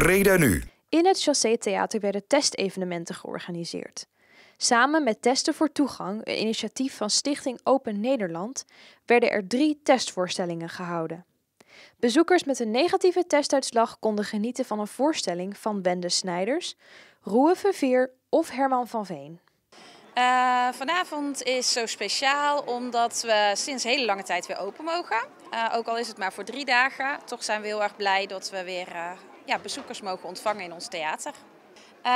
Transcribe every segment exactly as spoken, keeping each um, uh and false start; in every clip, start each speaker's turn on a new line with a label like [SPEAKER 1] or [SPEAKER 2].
[SPEAKER 1] Breda Nu.
[SPEAKER 2] In het Chaussee Theater werden testevenementen georganiseerd. Samen met Testen voor Toegang, een initiatief van Stichting Open Nederland, werden er drie testvoorstellingen gehouden. Bezoekers met een negatieve testuitslag konden genieten van een voorstelling van Wende Snijders, Roe Verveer of Herman van Veen.
[SPEAKER 3] Uh, vanavond is zo speciaal omdat we sinds hele lange tijd weer open mogen. Uh, ook al is het maar voor drie dagen, toch zijn we heel erg blij dat we weer uh, ja, bezoekers mogen ontvangen in ons theater. Uh,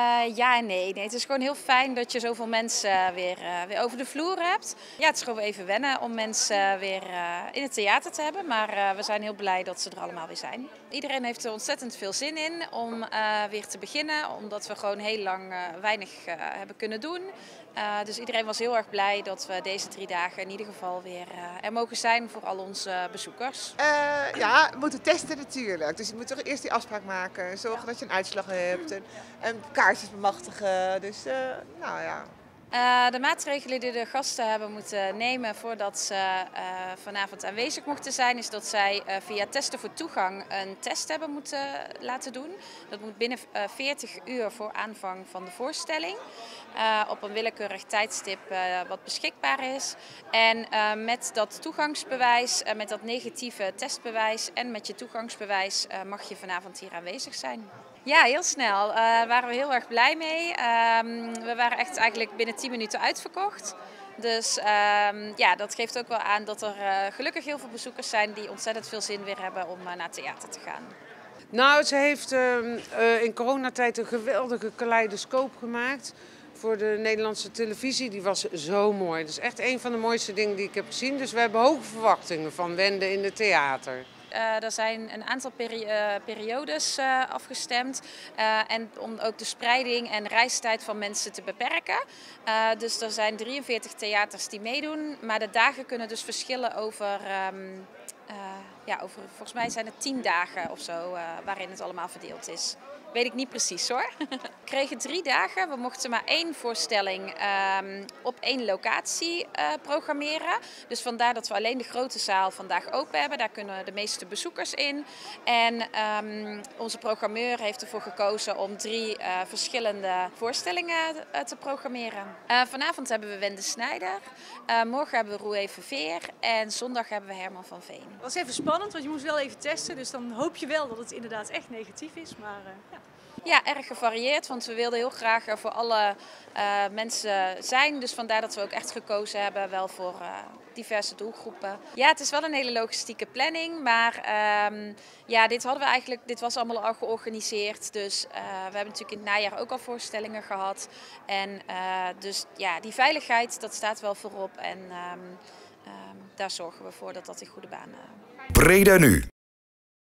[SPEAKER 3] ja en nee. nee. Het is gewoon heel fijn dat je zoveel mensen weer, uh, weer over de vloer hebt. Ja, het is gewoon even wennen om mensen weer uh, in het theater te hebben. Maar uh, we zijn heel blij dat ze er allemaal weer zijn. Iedereen heeft er ontzettend veel zin in om uh, weer te beginnen. Omdat we gewoon heel lang uh, weinig uh, hebben kunnen doen. Uh, dus iedereen was heel erg blij dat we deze drie dagen in ieder geval weer uh, er mogen zijn voor al onze bezoekers.
[SPEAKER 4] Uh, ja, we moeten testen natuurlijk. Dus je moet toch eerst die afspraak maken. Zorgen ja. dat je een uitslag hebt. En, en kaartjes bemachtigen. Dus uh, nou ja.
[SPEAKER 3] Uh, de maatregelen die de gasten hebben moeten nemen voordat ze uh, vanavond aanwezig mochten zijn, is dat zij uh, via Testen voor Toegang een test hebben moeten laten doen. Dat moet binnen uh, veertig uur voor aanvang van de voorstelling. Uh, op een willekeurig tijdstip uh, wat beschikbaar is. En uh, met dat toegangsbewijs, uh, met dat negatieve testbewijs en met je toegangsbewijs uh, mag je vanavond hier aanwezig zijn. Ja, heel snel. Daar uh, waren we heel erg blij mee. Uh, we waren echt eigenlijk binnen tien minuten uitverkocht. Dus uh, ja, dat geeft ook wel aan dat er uh, gelukkig heel veel bezoekers zijn die ontzettend veel zin weer hebben om uh, naar het theater te gaan.
[SPEAKER 5] Nou, ze heeft uh, uh, in coronatijd een geweldige kaleidoscoop gemaakt voor de Nederlandse televisie. Die was zo mooi. Dat is echt een van de mooiste dingen die ik heb gezien. Dus we hebben hoge verwachtingen van Wende in het theater.
[SPEAKER 3] Uh, er zijn een aantal peri uh, periodes uh, afgestemd uh, en om ook de spreiding en reistijd van mensen te beperken. Uh, dus er zijn drieënveertig theaters die meedoen, maar de dagen kunnen dus verschillen over, um, uh, ja, over volgens mij zijn het tien dagen of zo uh, waarin het allemaal verdeeld is. Weet ik niet precies hoor. We kregen drie dagen. We mochten maar één voorstelling um, op één locatie uh, programmeren. Dus vandaar dat we alleen de grote zaal vandaag open hebben. Daar kunnen de meeste bezoekers in. En um, onze programmeur heeft ervoor gekozen om drie uh, verschillende voorstellingen uh, te programmeren. Uh, vanavond hebben we Wende Snijder. Uh, morgen hebben we Roe Verveer. En zondag hebben we Herman van Veen.
[SPEAKER 6] Het was even spannend, want je moest wel even testen. Dus dan hoop je wel dat het inderdaad echt negatief is. Maar uh, ja.
[SPEAKER 3] Ja, erg gevarieerd, want we wilden heel graag voor alle uh, mensen zijn. Dus vandaar dat we ook echt gekozen hebben wel voor uh, diverse doelgroepen. Ja, het is wel een hele logistieke planning, maar um, ja, dit hadden we eigenlijk, dit was allemaal al georganiseerd. Dus uh, we hebben natuurlijk in het najaar ook al voorstellingen gehad. En uh, dus ja, die veiligheid, dat staat wel voorop en um, um, daar zorgen we voor dat dat in goede banen.
[SPEAKER 1] Breda Nu.